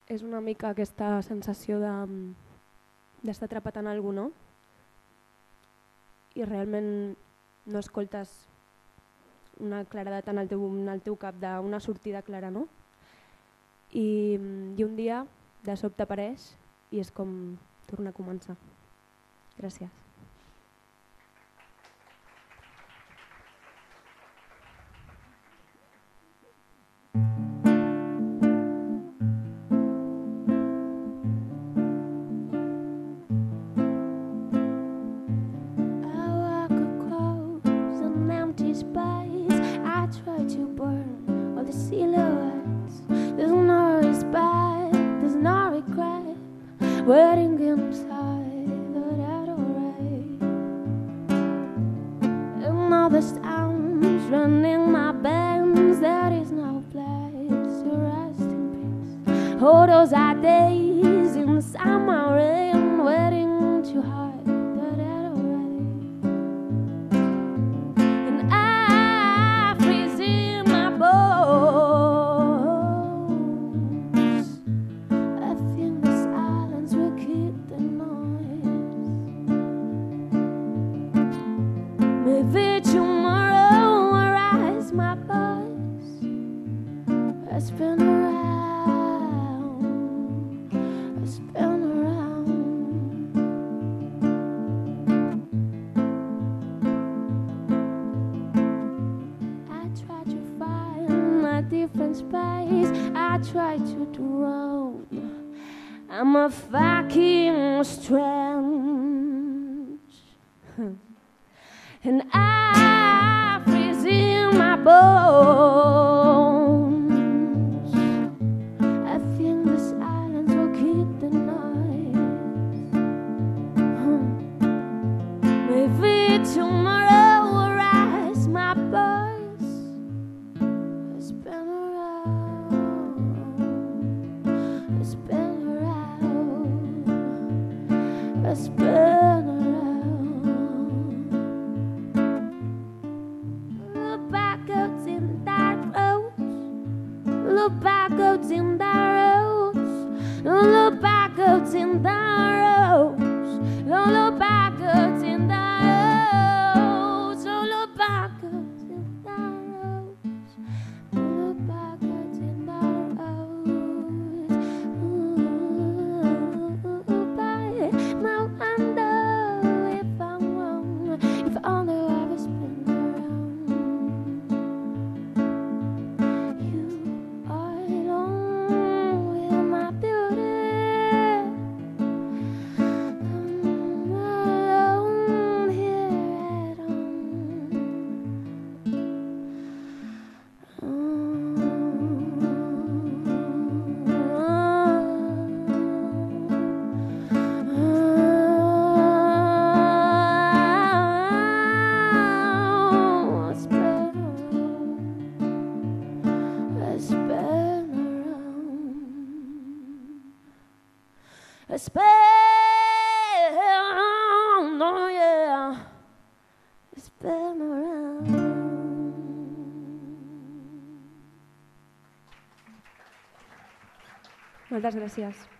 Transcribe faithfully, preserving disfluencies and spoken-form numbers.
és una mica aquesta sensació d'estar atrapat en algú, no? I realment no escoltes una claredat en el teu, en el teu cap d'una sortida clara, no? I, i un dia de sobte apareix i és com tornar a començar. Gràcies. Waiting inside the dead already. Another sounds running my bands. There is no place to rest in peace. Oh, those are days in the summer rain, waiting to hide the dead already. And I freeze in my bones. I think the silence will keep the noise. Maybe tomorrow will rise my voice. I spin around, I spin around. I try to find a different space. I try to drown. I'm a fucking strange. And I freeze in my bones. I think the silence will keep the noise. Maybe tomorrow will rise my voice. I spin around, I spin around, I spin around. Look backwards in that road. Look backwards in that road. Look backwards in that road. Look backwards in that road. Look backwards in that road. Look backwards in that road. Ooh, I now wonder if I'm wrong. If only I was spin around. You are alone with my beauty. I'm alone here at home. I spin around, I spin around, I spin, oh yeah, I spin around. Moltes gràcies.